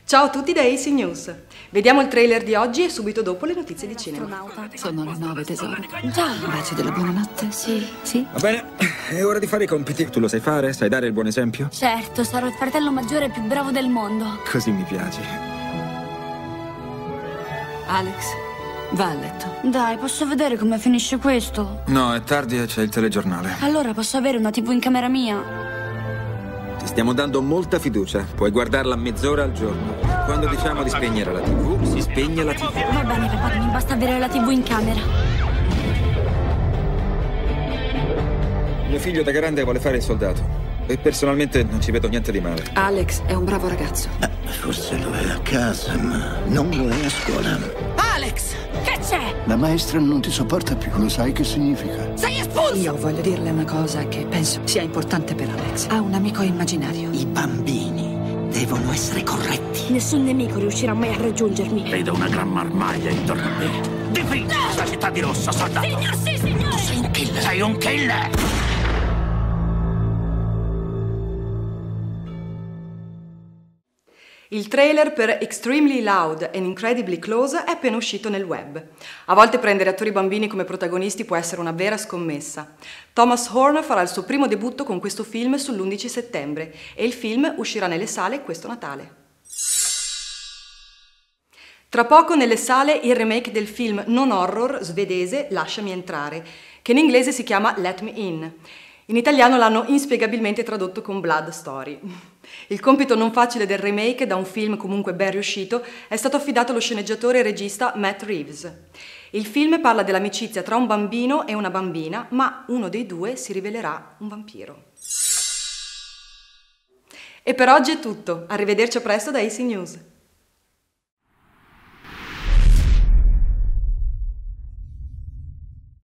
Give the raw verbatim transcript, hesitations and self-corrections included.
Ciao a tutti da A C News. Vediamo il trailer di oggi e subito dopo le notizie di cinema. Sono le nove, tesoro. Già. Baci della buonanotte? Sì. Sì? Va bene, è ora di fare i compiti. Tu lo sai fare? Sai dare il buon esempio? Certo, sarò il fratello maggiore più bravo del mondo. Così mi piaci. Alex, va a letto. Dai, posso vedere come finisce questo? No, è tardi e c'è il telegiornale. Allora posso avere una tivù in camera mia? Ti stiamo dando molta fiducia. Puoi guardarla mezz'ora al giorno. Quando diciamo di spegnere la tivù, si spegne la tivù. Va bene, papà, mi basta avere la tivù in camera. Mio figlio da grande vuole fare il soldato. E personalmente non ci vedo niente di male. Alex è un bravo ragazzo. Eh, forse lo è a casa, ma non lo è a scuola. Alex! Che c'è? La maestra non ti sopporta più, lo sai che significa? Sei espulso! Io voglio dirle una cosa che penso sia importante per Alex. Ha un amico immaginario. I bambini devono essere corretti. Nessun nemico riuscirà mai a raggiungermi. Vedo una gran marmaglia intorno a me. Difendi questa città di rosso, soldato! Signor, sì, signore! Tu sei un killer. Sei un killer! Il trailer per Extremely Loud and Incredibly Close è appena uscito nel web. A volte prendere attori bambini come protagonisti può essere una vera scommessa. Thomas Horn farà il suo primo debutto con questo film sull'undici settembre e il film uscirà nelle sale questo Natale. Tra poco nelle sale il remake del film non horror svedese Lasciami entrare, che in inglese si chiama Let Me In. In italiano l'hanno inspiegabilmente tradotto con Blood Story. Il compito non facile del remake, da un film comunque ben riuscito, è stato affidato allo sceneggiatore e regista Matt Reeves. Il film parla dell'amicizia tra un bambino e una bambina, ma uno dei due si rivelerà un vampiro. E per oggi è tutto. Arrivederci a presto da A C News.